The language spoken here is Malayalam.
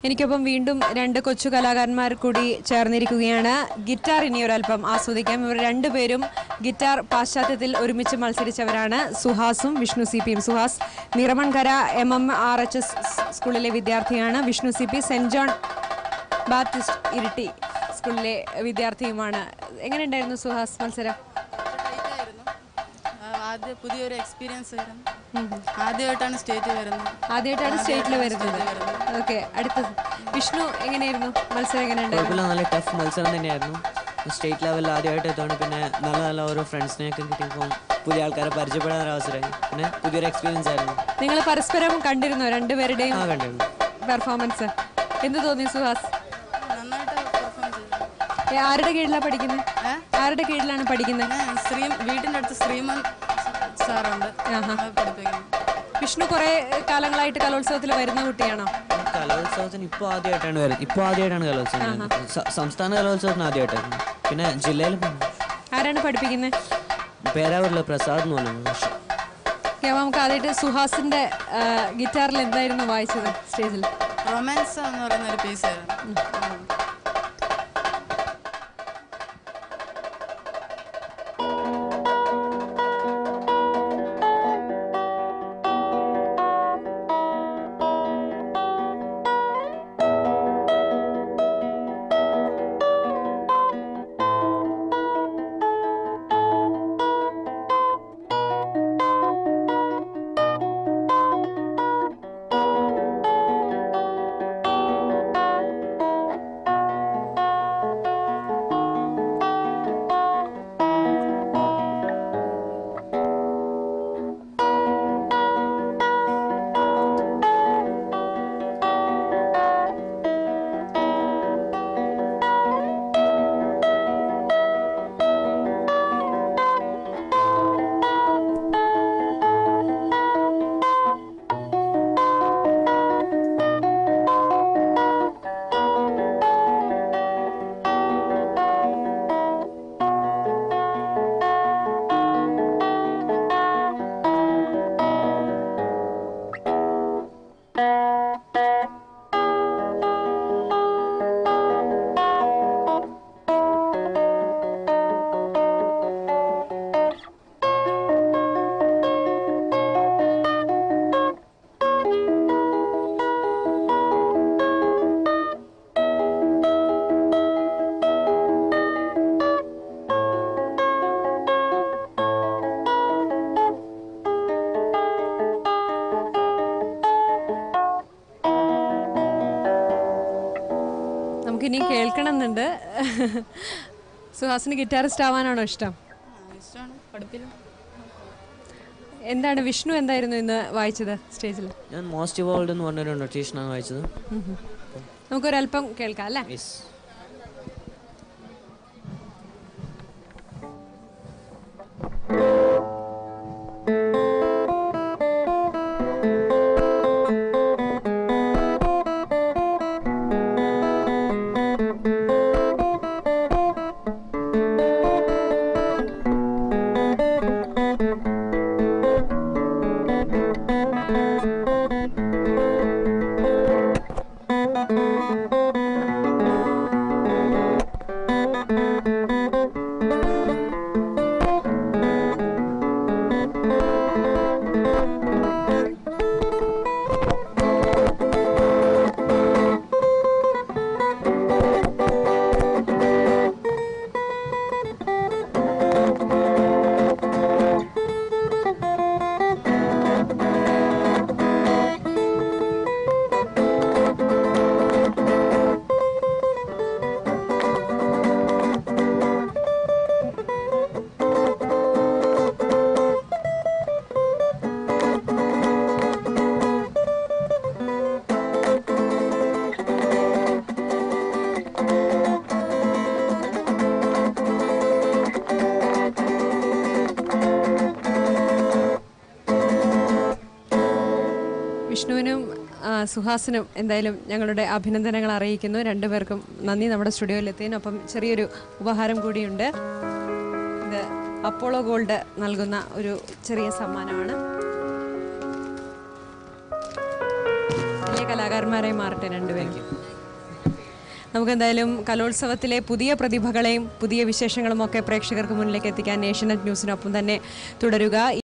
എനിക്കൊപ്പം വീണ്ടും രണ്ട് കൊച്ചു കലാകാരന്മാർ കൂടി ചേർന്നിരിക്കുകയാണ്. ഗിറ്റാർ ഇനിയൊരൽപ്പം ആസ്വദിക്കാം. ഇവർ രണ്ടുപേരും ഗിറ്റാർ പാശ്ചാത്യത്തിൽ ഒരുമിച്ച് മത്സരിച്ചവരാണ്. സുഹാസും വിഷ്ണു CPയും. സുഹാസ് നിറമൺകര MMRHS സ്കൂളിലെ വിദ്യാർത്ഥിയാണ്. Vishnu CP saint John Baptist Iritty സ്കൂളിലെ വിദ്യാർത്ഥിയുമാണ്. എങ്ങനെയുണ്ടായിരുന്നു സുഹാസ് മത്സരം? പുതിയൊരു എക്സ്പീരിയൻസ് ആയിരുന്നു. ആദ്യമായിട്ടാണ് സ്റ്റേറ്റിൽ വരുന്നത്. ഓക്കെ, അടുത്തത് വിഷ്ണു, എങ്ങനെയായിരുന്നു മത്സരം? എങ്ങനെയുണ്ടായിരുന്നു? നല്ല ടഫ് മത്സരം തന്നെയായിരുന്നു. സ്റ്റേറ്റ് ലെവലിൽ ആദ്യമായിട്ട് എത്തുകൊണ്ട് പിന്നെ നല്ല ഓരോ ഫ്രണ്ട്സിനെയൊക്കെ കിട്ടിയപ്പോൾ പുതിയ ആൾക്കാരെ പരിചയപ്പെടാൻ ഒരു അവസരമായി. പിന്നെ പുതിയൊരു എക്സ്പീരിയൻസ് ആയിരുന്നു. നിങ്ങൾ പരസ്പരം കണ്ടിരുന്നോ രണ്ടുപേരുടെയും കണ്ടിരുന്നു പെർഫോമൻസ്? എന്ത് തോന്നി സുഹാസ്? നന്നായിട്ട് പെർഫോം ചെയ്തു. ആരുടെ കീഴിലാണ് പഠിക്കുന്നത്? ആരുടെ കീഴിലാണ് പഠിക്കുന്നത്? വീട്ടിൻ്റെ അടുത്ത് ശ്രീമൻ സാറുണ്ട് പഠിപ്പിക്കുന്നത്. വിഷ്ണു കുറെ കാലങ്ങളായിട്ട് കലോത്സവത്തിൽ വരുന്ന കുട്ടിയാണോ? കലോത്സവത്തിന് ഇപ്പോൾ ആദ്യമായിട്ടാണ് കലോത്സവം. സംസ്ഥാന കലോത്സവത്തിന് ആദ്യമായിട്ടായിരുന്നു. പിന്നെ ജില്ലയിൽ ആരാണ് പഠിപ്പിക്കുന്നത്? പേരാവൂരിലെ പ്രസാദ് എന്ന് പറയുന്നത്. നമുക്ക് ആദ്യമായിട്ട് സുഹാസിന്റെ ഗിറ്റാറിൽ എന്തായിരുന്നു വായിച്ചത് സ്റ്റേജിൽ? റൊമാൻസ് എന്ന് പറയുന്ന ഒരു പീസായിരുന്നു. നമുക്കിനി കേൾക്കണമെന്നുണ്ട്. സുഹാസിന് ഗിറ്റാറിസ്റ്റ് ആവാനാണോ ഇഷ്ടം? എന്താണ് വിഷ്ണു, എന്തായിരുന്നു ഇന്ന് വായിച്ചത് സ്റ്റേജിൽ? ഞാൻ മോസ്റ്റ് ഇവോൾഡ് എന്ന് പറഞ്ഞൊരു നൊട്ടേഷനാണ് വായിച്ചത്. നമുക്കൊരല്പം കേൾക്കാം അല്ലേ? വിഷ്ണുവിനും സുഹാസിനും എന്തായാലും ഞങ്ങളുടെ അഭിനന്ദനങ്ങൾ അറിയിക്കുന്നു. രണ്ടുപേർക്കും നന്ദി നമ്മുടെ സ്റ്റുഡിയോയിലെത്തിയതിനൊപ്പം ചെറിയൊരു ഉപഹാരം കൂടിയുണ്ട്. ഇത് അപ്പോളോ ഗോൾഡ് നൽകുന്ന ഒരു ചെറിയ സമ്മാനമാണ്. വലിയ കലാകാരൻ കലാകാരന്മാരായി മാറട്ടെ രണ്ടുപേരും. നമുക്കെന്തായാലും കലോത്സവത്തിലെ പുതിയ പ്രതിഭകളെയും പുതിയ വിശേഷങ്ങളും ഒക്കെ പ്രേക്ഷകർക്ക് മുന്നിലേക്ക് എത്തിക്കാൻ ഏഷ്യാനെറ്റ് ന്യൂസിനൊപ്പം തന്നെ തുടരുക.